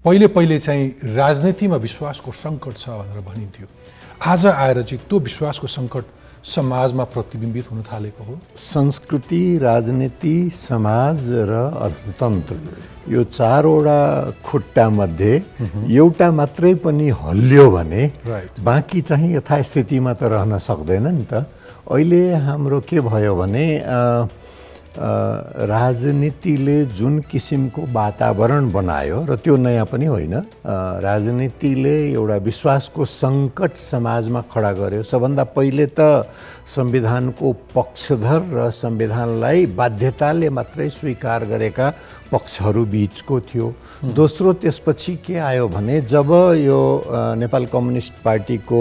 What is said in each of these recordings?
पहिले पहिले चाहिँ राजनीतिमा विश्वासको सङ्कट छ भनेर भनिन्थ्यो। आज आएर चाहिँ त्यो विश्वासको सङ्कट समाजमा प्रतिबिम्बित हुन थालेको हो। संस्कृति, राजनीति, समाज र अर्थतन्त्र यो चारवटा खुट्टामध्ये एउटा मात्रै पनि हल्लियो भने बाँकी चाहिँ यथास्थितिमा त रहन सक्दैन नि त। अहिले हाम्रो के भयो भने राजनीतिले जुन किसिमको वातावरण बनायो र त्यो नयाँ पनि होइन, राजनीतिले एउटा विश्वासको सङ्कट समाजमा खडा गर्यो। सबभन्दा पहिले त संविधानको पक्षधर र संविधानलाई बाध्यताले मात्रै स्वीकार गरेका पक्षहरू बीचको थियो। दोस्रो त्यसपछि के आयो भने जब यो नेपाल कम्युनिस्ट पार्टीको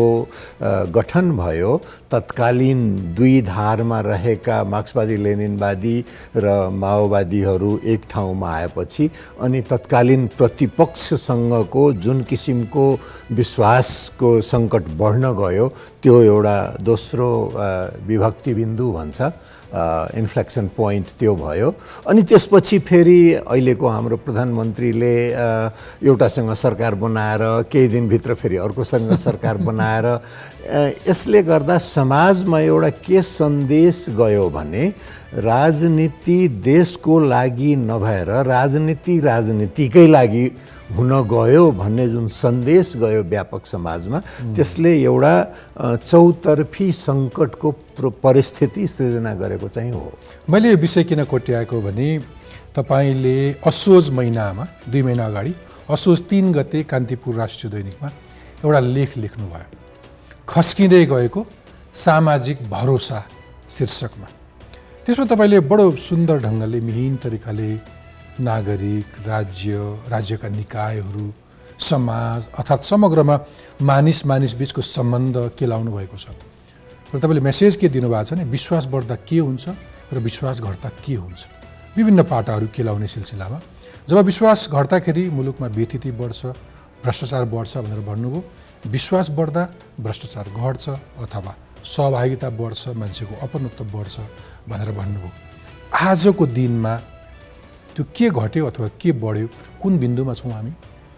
गठन भयो, तत्कालीन दुई धारमा रहेका मार्क्सवादी लेनिनवादी र माओवादीहरू एक ठाउँमा आएपछि अनि तत्कालीन प्रतिपक्षसँगको जुन किसिमको विश्वासको सङ्कट बढ्न गयो, त्यो एउटा दोस्रो विभक्ति बिन्दु भन्छ, इन्फ्लेक्सन पोइन्ट त्यो भयो। अनि त्यसपछि फेरि अहिलेको हाम्रो प्रधानमन्त्रीले एउटासँग सरकार बनाएर केही दिनभित्र फेरि अर्कोसँग सरकार बनाएर यसले गर्दा समाजमा एउटा के सन्देश गयो भने राजनीति देशको लागि नभएर राजनीति राजनीतिकै लागि हुन गयो भन्ने जुन सन्देश गयो व्यापक समाजमा, त्यसले एउटा चौतर्फी सङ्कटको परिस्थिति सृजना गरेको चाहिँ हो। मैले यो विषय किन कोट्याएको भने तपाईँले असोज महिनामा 2 महिना अगाडि असोज 3 गते कान्तिपुर राष्ट्रिय दैनिकमा एउटा लेख लेख्नुभयो, खस्किँदै गएको सामाजिक भरोसा शीर्षकमा। त्यसमा तपाईँले बडो सुन्दर ढङ्गले मिहिन तरिकाले नागरिक, राज्यका निकायहरू, समाज अर्थात् समग्रमा मानिस बीचको सम्बन्ध केलाउनु भएको छ। र तपाईँले मेसेज के दिनुभएको छ भने विश्वास बढ्दा के हुन्छ र विश्वास घट्दा के हुन्छ, विभिन्न पाटाहरू केलाउने सिलसिलामा। जब विश्वास घट्दाखेरि मुलुकमा बेथिति बढ्छ, भ्रष्टाचार बढ्छ भनेर भन्नुभयो। विश्वास बढ्दा भ्रष्टाचार घट्छ अथवा सहभागिता बढ्छ, मान्छेको अपनत्व बढ्छ भनेर भन्नुभयो। आजको दिनमा त्यो के घट्यो अथवा के बढ्यो, कुन बिन्दुमा छौँ हामी?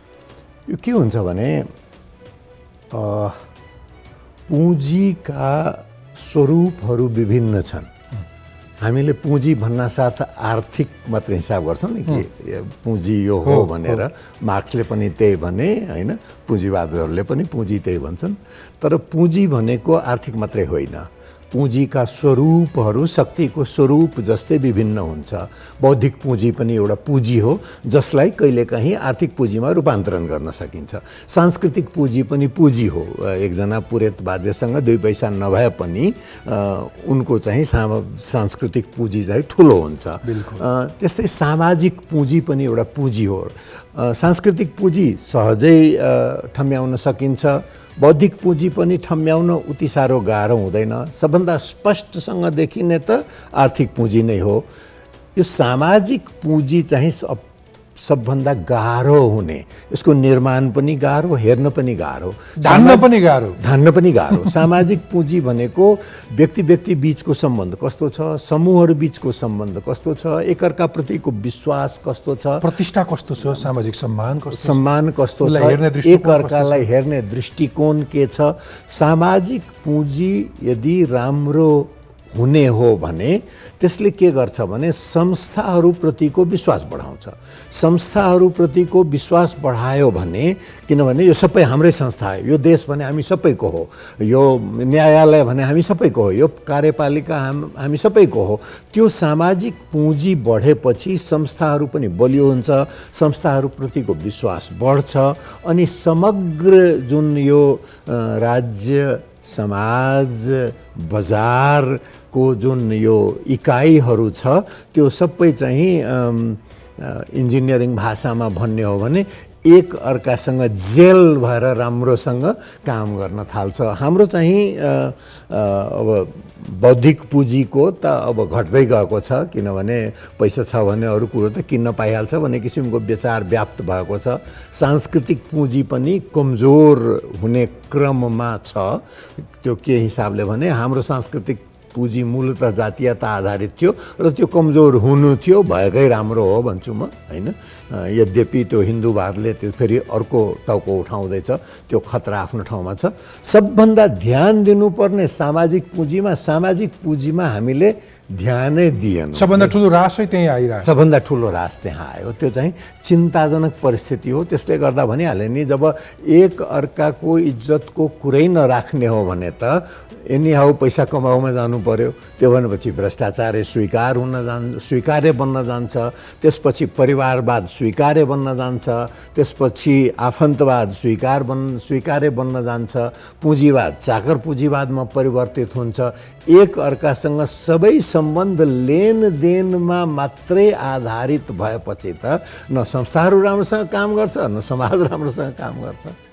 यो के हुन्छ भने पुँजीका स्वरूपहरू विभिन्न छन्। हामीले पुँजी भन्नासाथ आर्थिक मात्र हिसाब गर्छौँ नि कि पुँजी यो हो भनेर। मार्क्सले पनि त्यही भने होइन, पुँजीवादहरूले पनि पुँजी त्यही भन्छन्। तर पुँजी भनेको आर्थिक मात्रै होइन, पुँजीका स्वरूपहरू शक्तिको स्वरूप जस्तै विभिन्न हुन्छ। बौद्धिक पुँजी पनि एउटा पुँजी हो जसलाई कहिलेकाहीँ आर्थिक पुँजीमा रूपान्तरण गर्न सकिन्छ। सांस्कृतिक पुँजी पनि पुँजी हो। एकजना पुरेत बाजेसँग 2 पैसा नभए पनि उनको चाहिँ सांस्कृतिक पुँजी चाहिँ ठुलो हुन्छ। त्यस्तै सामाजिक पुँजी पनि एउटा पुँजी हो। सांस्कृतिक पुँजी सहजै ठम्याउन सकिन्छ, बौद्धिक पुँजी पनि ठम्याउन उति साह्रो गाह्रो हुँदैन। सबभन्दा स्पष्टसँग देखिने त आर्थिक पुँजी नै हो। यो सामाजिक पुँजी चाहिँ सबभन्दा गाह्रो हुने, यसको निर्माण पनि गाह्रो, हेर्न पनि गाह्रो, धान्न पनि गाह्रो। सामाजिक पुँजी भनेको व्यक्ति बीचको सम्बन्ध कस्तो छ, समूहहरू बीचको सम्बन्ध कस्तो छ, एकअर्काप्रतिको विश्वास कस्तो छ, प्रतिष्ठा कस्तो छ, सामाजिक सम्मान कस्तो छ, एकअर्कालाई हेर्ने दृष्टिकोण के छ। सामाजिक पुँजी यदि राम्रो हुने हो भने त्यसले के गर्छ भने संस्थाहरूप्रतिको विश्वास बढाउँछ। संस्थाहरूप्रतिको विश्वास बढायो भने, किनभने यो सबै हाम्रै संस्था हो, यो देश भने हामी सबैको हो, यो न्यायालय भने हामी सबैको हो, यो कार्यपालिका हामी सबैको हो। त्यो सामाजिक पुँजी बढेपछि संस्थाहरू पनि बलियो हुन्छ, संस्थाहरूप्रतिको विश्वास बढ्छ अनि समग्र जुन यो राज्य, समाज, बजारको जुन यो इकाइहरू छ त्यो सबै चाहिँ इन्जिनियरिङ भाषामा भन्ने हो भने एक अर्कासँग जेल भएर राम्रोसँग काम गर्न थाल्छ। हाम्रो चाहिँ अब बौद्धिक पुँजीको त अब घट्दै गएको छ, किनभने पैसा छ भने अरू कुरो त किन्न पाइहाल्छ भन्ने किसिमको विचार व्याप्त भएको छ। सांस्कृतिक पुँजी पनि कमजोर हुने क्रममा छ। त्यो के हिसाबले भने हाम्रो सांस्कृतिक पुँजी मूलतः जातीयता आधारित थियो र त्यो कमजोर हुनु थियो, भएकै राम्रो हो भन्छु म, होइन। यद्यपि त्यो हिन्दूवादले त्यो फेरि अर्को टाउको उठाउँदैछ, त्यो खतरा आफ्नो ठाउँमा छ। सबभन्दा ध्यान दिनुपर्ने सामाजिक पुँजीमा हामीले ध्यानै दिएन। सबभन्दा ठुलो रासै त्यहीँ आइरहेको छ। सबभन्दा ठुलो रास त्यहाँ आयो। त्यो चाहिँ चिन्ताजनक परिस्थिति हो। त्यसले गर्दा भनिहालेँ नि, जब एक अर्काको इज्जतको कुरै नराख्ने हो भने त एनी हाउ पैसा कमाउमा जानु पर्यो। त्यो भनेपछि भ्रष्टाचार स्वीकार्य बन्न जान्छ। त्यसपछि परिवारवाद स्वीकार्य बन्न जान्छ। त्यसपछि आफन्तवाद स्वीकार्य बन्न जान्छ। पुँजीवाद चाकर पुँजीवादमा परिवर्तित हुन्छ। एक अर्कासँग सबै सम्बन्ध लेनदेनमा मात्रै आधारित भएपछि त न संस्थाहरू राम्रोसँग काम गर्छ, न समाज राम्रोसँग काम गर्छ।